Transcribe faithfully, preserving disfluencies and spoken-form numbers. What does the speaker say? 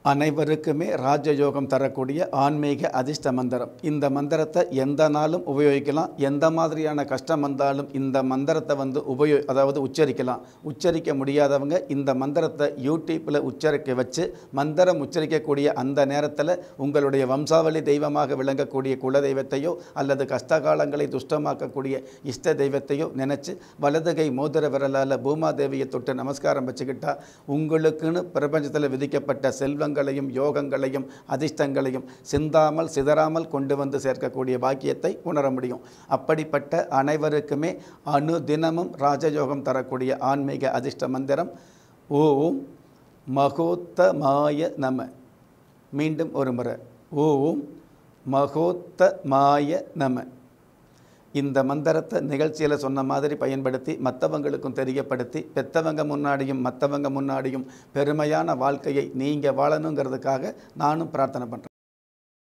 அனைவருக்குமே ராஜயோகம் தரக்கூடிய ஆன்மீக அதிர்ஷ்ட மந்திரம். இந்த மந்திரத்தை எந்த நாளும் உபயோகிக்கலாம். எந்த மாதிரியான கஷ்டம் வந்தாலும் இந்த மந்திரத்தை வந்து உபயோ அதாவது உச்சரிக்கலாம். உச்சரிக்க முடியாதவங்க இந்த மந்திரத்தை யூடியூப்பில் உச்சரிக்க வச்சு மந்திரம் உச்சரிக்கக்கூடிய அந்த நேரத்தில் உங்களுடைய வம்சாவளி தெய்வமாக விளங்கக்கூடிய குல தெய்வத்தையோ அல்லது கஷ்டகாலங்களை துஷ்டமாக்கக்கூடிய இஷ்ட தெய்வத்தையோ நினச்சி வலதுகை மோதிர விரலால் பூமாதேவியை தொட்டு நமஸ்காரம் வச்சுக்கிட்டா உங்களுக்குன்னு பிரபஞ்சத்தில் விதிக்கப்பட்ட செல்வங்கள் யோகங்களையும் அதிர்ஷ்டங்களையும் சிந்தாமல் சிதறாமல் கொண்டு வந்து சேர்க்கக்கூடிய பாக்கியத்தை உணர முடியும். அப்படிப்பட்ட அனைவருக்குமே அனுதினமும் ராஜயோகம் தரக்கூடிய ஆன்மீக அதிர்ஷ்ட மந்திரம் ஓம் மகோத்தமாய நம. மீண்டும் ஒரு முறை ஓம் மகோத்தமாய நம. இந்த மந்திரத்தை நிகழ்ச்சியில் சொன்ன மாதிரி பயன்படுத்தி மற்றவங்களுக்கும் தெரியப்படுத்தி பெற்றவங்க முன்னாடியும் மற்றவங்க முன்னாடியும் பெருமையான வாழ்க்கையை நீங்கள் வாழணுங்கிறதுக்காக நானும் பிரார்த்தனை பண்ணுறேன்.